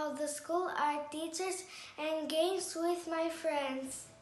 of the school, art teachers, and games with my friends.